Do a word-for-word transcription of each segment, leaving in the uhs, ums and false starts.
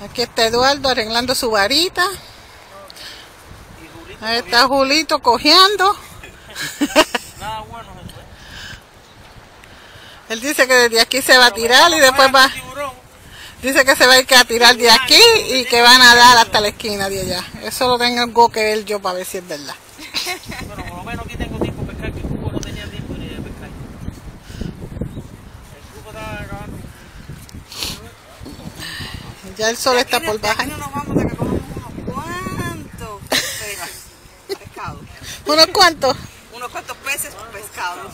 Aquí está Eduardo arreglando su varita. Ahí está Julito cojeando. Nada bueno eso, ¿eh? Él dice que desde aquí se va a tirar y después va... Dice que se va a ir a tirar de aquí y que va a nadar hasta la esquina de allá. Eso lo tengo que ver yo para ver si es verdad. Bueno, por lo menos aquí tengo tiempo de pescar, que el cubo no tenía tiempo ni de pescar. El cubo estaba acabando. Ya el sol está por bajar. Aquí no nos vamos a que comamos unos cuantos peces pescados. ¿Unos cuantos? Unos cuantos peces pescados.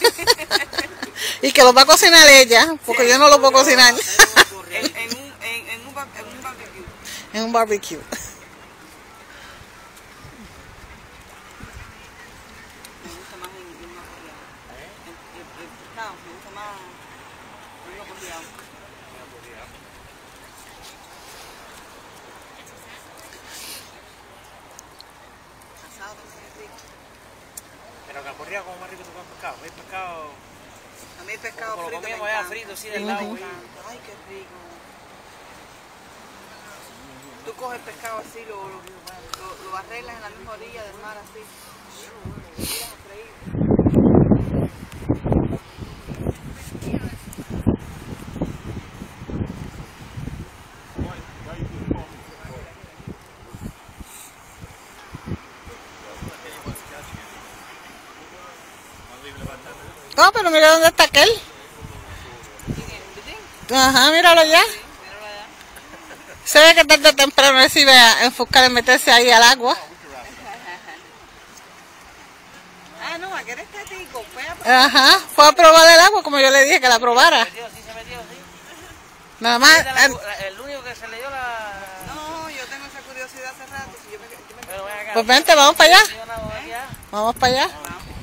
Y que los va a cocinar ella, porque sí, yo no lo puedo cocinar. En, en, un, en, en, un, bar, en un barbecue. En un barbecue. Me gusta más en, en una corriada. ¿Eh? El, el, el pescado me gusta más en una corriada. Asado también es rico. Pero que corría como más rico que el pescado. El pescado... A mí el pescado como frito lo comíamos me allá encanta. frito, así del Sí, lago. me encanta. Ay, qué rico. Tú coges el pescado así, lo, lo, lo, lo arreglas en la misma orilla del mar así. Lo tiras a freír. No, pero mira dónde está aquel. Ajá, míralo allá. Se ve que tarde o temprano él se iba a enfocar en meterse ahí al agua. Ah, no, aquel está tico. Fue a probar. Ajá, fue a probar el agua como yo le dije que la probara. Se metió, sí se metió, sí. Nada más. La, la, el único que se le dio la... No, yo tengo esa curiosidad hace rato. Si yo me, yo me... Pero ven acá, Pues vente, vamos para allá. ¿eh? Vamos para allá.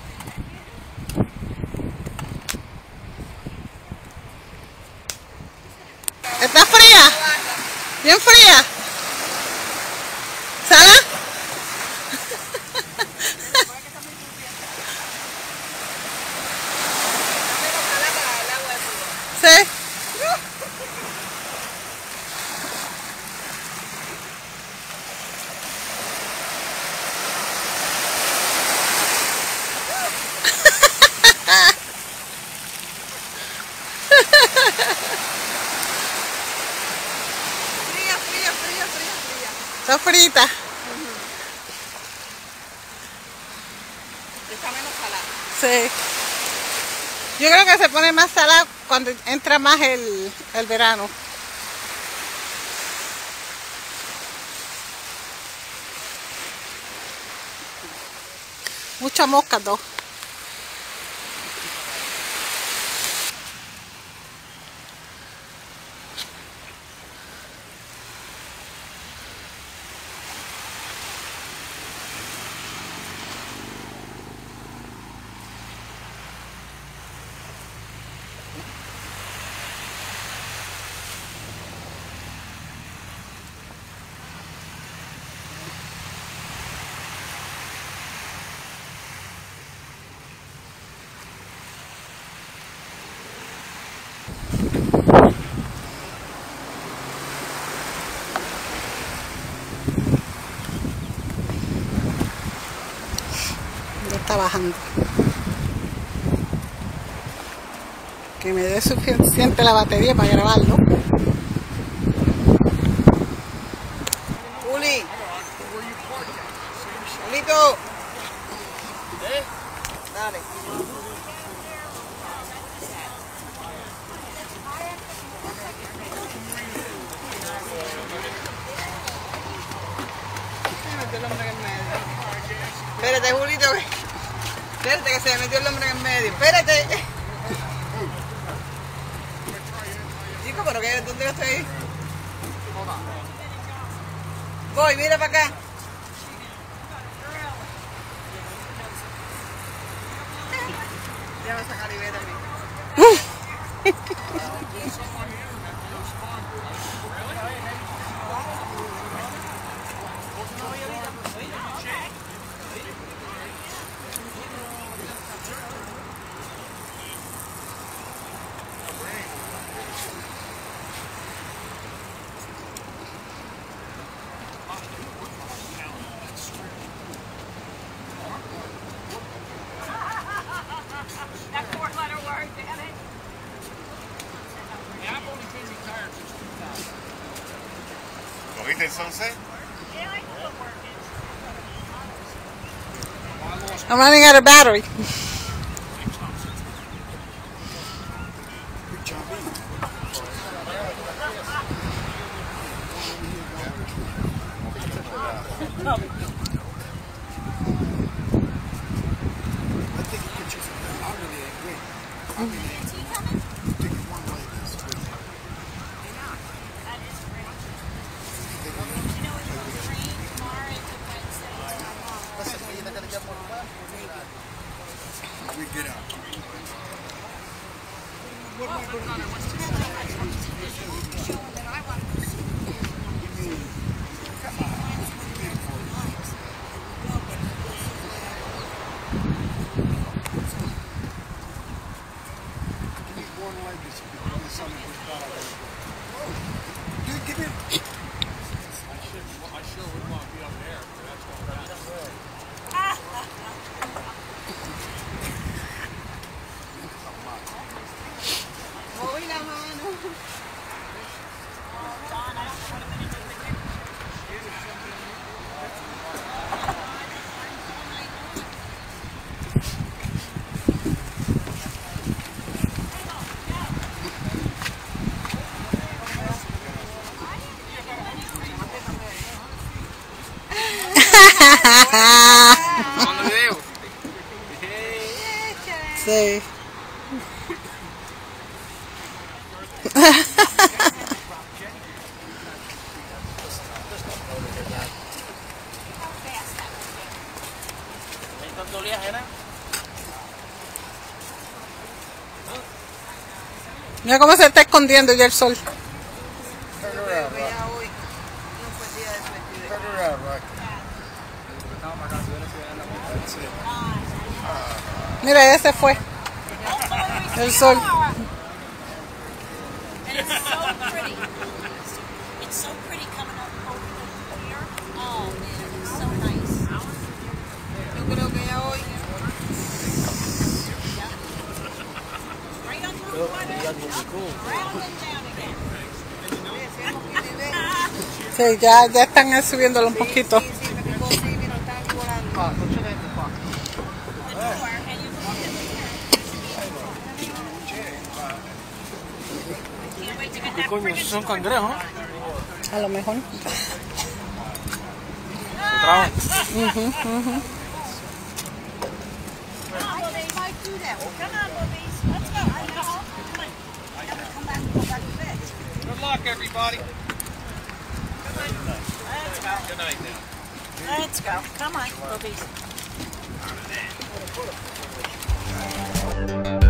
¿Está fría? ¿Bien fría? ¿Sala? Sí. Fría, fría, fría, fría, fría. Está frita. Uh-huh. Está menos salada. Sí. Yo creo que se pone más salada cuando entra más el, el verano. Mucha mosca, dos. Ya está bajando. Que me dé suficiente la batería para grabarlo. Juli. Julito. ¿Eh? Dale. Se metió el hombre en medio. Espérate, Julito. Espérate que se me metió el hombre en medio. Espérate. Chico, pero qué, ¿dónde yo estoy? Voy, mira para acá. Déjame sacar y ver a mí. ¿Cogiste el sunset? I'm running out of battery. We get out. Moví la mano. Tomando video. Sí. ¿Hay tanto oleaje, ¿no? Mira cómo se está escondiendo ya el sol. Yo creo que ya hoy no fue el día de su Mira, ya se fue. El sol. And it's so pretty. It's so pretty coming up over here. Oh man, it's so nice. Yo creo que ya hoy. Right on through the water. Round and down again. Sí, ya, ya están subiéndolo un poquito. Sí, sí, me picó, sí, mira, están aquí volando. The door, and you can look at it. Can't wait to get that Coño, esos son cangrejos, ¿no? A lo mejor. Trabajan. Oh, they might do that. Well, come on, Louise. Let's go. I know. Come on. You have to come back and go back to bed. Good luck, everybody. Let's go. Good night now. Let's go. Come on, Louise.